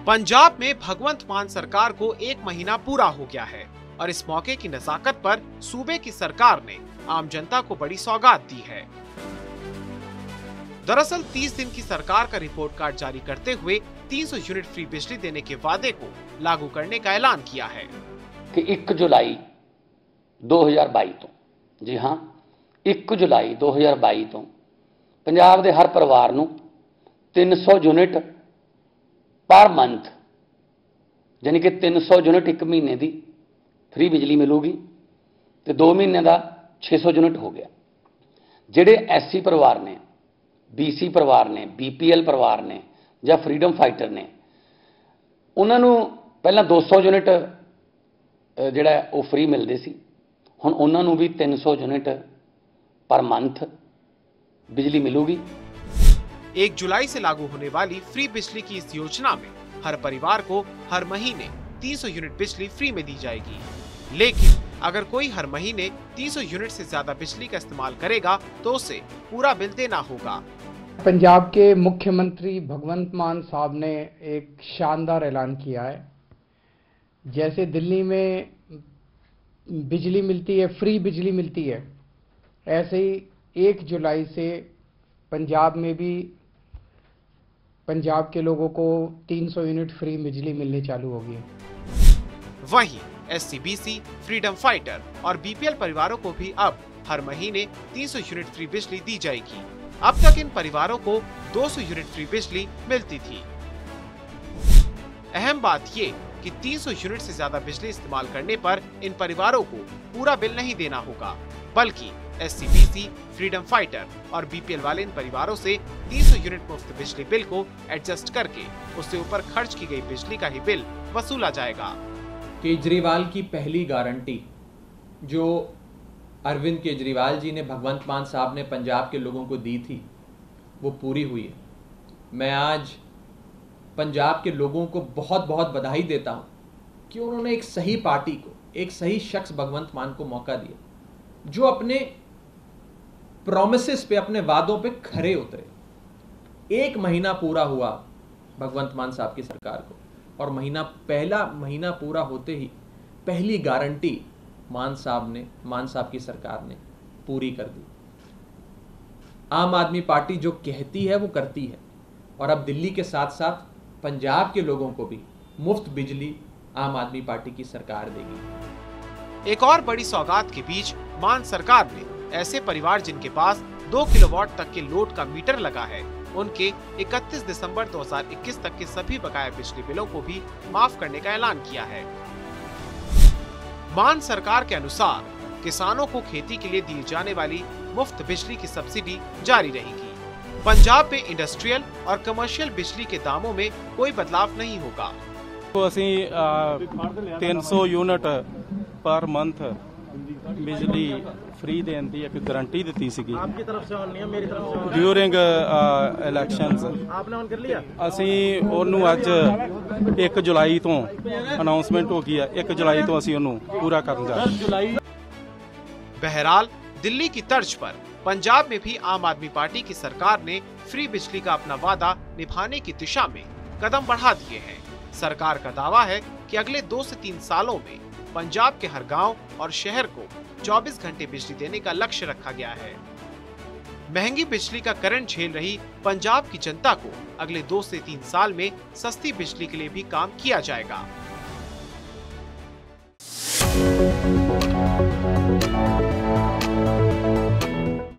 पंजाब में भगवंत मान सरकार को 1 महीना पूरा हो गया है और इस मौके की नजाकत पर सूबे की सरकार ने आम जनता को बड़ी सौगात दी है। दरअसल 30 दिन की सरकार का रिपोर्ट कार्ड जारी करते हुए 300 यूनिट फ्री बिजली देने के वादे को लागू करने का ऐलान किया है कि 1 जुलाई 2022 तो, जी हाँ 1 जुलाई 2022 तो पंजाब के हर परिवार नूं 300 यूनिट पर मंथ यानी कि 300 यूनिट 1 महीने की फ्री बिजली मिलूगी तो 2 महीने का 600 यूनिट हो गया। जिहड़े SC परिवार ने, BC परिवार ने, BPL परिवार ने या फ्रीडम फाइटर ने, उन्होंने पहला 200 यूनिट जिहड़ा वो फ्री मिलते सी, हुण उन्होंने भी 300 यूनिट पर मंथ बिजली मिलूगी। 1 जुलाई से लागू होने वाली फ्री बिजली की इस योजना में हर परिवार को हर महीने 300 यूनिट बिजली फ्री में दी जाएगी। लेकिन अगर कोई हर महीने 300 यूनिट से ज्यादा बिजली का इस्तेमाल करेगा तो उसे पूरा बिल देना होगा। पंजाब के मुख्यमंत्री भगवंत मान साहब ने एक शानदार ऐलान किया है। जैसे दिल्ली में बिजली मिलती है, फ्री बिजली मिलती है, ऐसे ही 1 जुलाई से पंजाब में भी पंजाब के लोगों को 300 यूनिट फ्री बिजली मिलनी चालू होगी। वहीं SC, BC, फ्रीडम फाइटर और BPL परिवारों को भी अब हर महीने 300 यूनिट फ्री बिजली दी जाएगी। अब तक इन परिवारों को 200 यूनिट फ्री बिजली मिलती थी। अहम बात ये कि 300 यूनिट से ज्यादा बिजली इस्तेमाल करने पर इन परिवारों को पूरा बिल नहीं देना होगा, बल्कि SC, BC, फ्रीडम फाइटर और BPL वाले इन परिवारों से 300 यूनिट मुफ्त बिजली बिल को एडजस्ट करके उससे ऊपर खर्च की गई बिजली का ही बिल वसूला जाएगा। केजरीवाल की पहली गारंटी जो अरविंद केजरीवाल जी ने भगवंत मान साहब ने पंजाब के लोगों को दी थी वो पूरी हुई है। मैं आज पंजाब के लोगों को बहुत बहुत बधाई देता हूं कि उन्होंने एक सही पार्टी को, एक सही शख्स भगवंत मान को मौका दिया जो अपने प्रॉमिसेस पे, अपने वादों पे खरे उतरे। 1 महीना पूरा हुआ भगवंत मान साहब की सरकार को और पहला महीना पूरा होते ही पहली गारंटी मान साहब की सरकार ने पूरी कर दी। आम आदमी पार्टी जो कहती है वो करती है और अब दिल्ली के साथ साथ पंजाब के लोगों को भी मुफ्त बिजली आम आदमी पार्टी की सरकार देगी। एक और बड़ी सौगात के बीच मान सरकार ने ऐसे परिवार जिनके पास 2 किलोवाट तक के लोड का मीटर लगा है, उनके 31 दिसंबर 2021 तक के सभी बकाया बिजली बिलों को भी माफ करने का ऐलान किया है। मान सरकार के अनुसार किसानों को खेती के लिए दी जाने वाली मुफ्त बिजली की सब्सिडी जारी रहेगी। पंजाब में इंडस्ट्रियल और कमर्शियल बिजली के दामों में कोई बदलाव नहीं होगा। तो असी 300 यूनिट पर मंथ बिजली फ्री देने की एक गारंटी दी सी आपकी तरफ से ऑन नहीं है, मेरी तरफ से ड्यूरिंग इलैक्शंस। आपने ऑन कर लिया? असी ओनू अज 1 जुलाई तो अनाउंसमेंट हो गई है, 1 जुलाई तो असी ओनू पूरा करन जा रहे हैं। बहरहाल दिल्ली की तर्ज पर पंजाब में भी आम आदमी पार्टी की सरकार ने फ्री बिजली का अपना वादा निभाने की दिशा में कदम बढ़ा दिए हैं। सरकार का दावा है कि अगले 2 से 3 सालों में पंजाब के हर गांव और शहर को 24 घंटे बिजली देने का लक्ष्य रखा गया है। महंगी बिजली का करंट झेल रही पंजाब की जनता को अगले 2 से 3 साल में सस्ती बिजली के लिए भी काम किया जाएगा।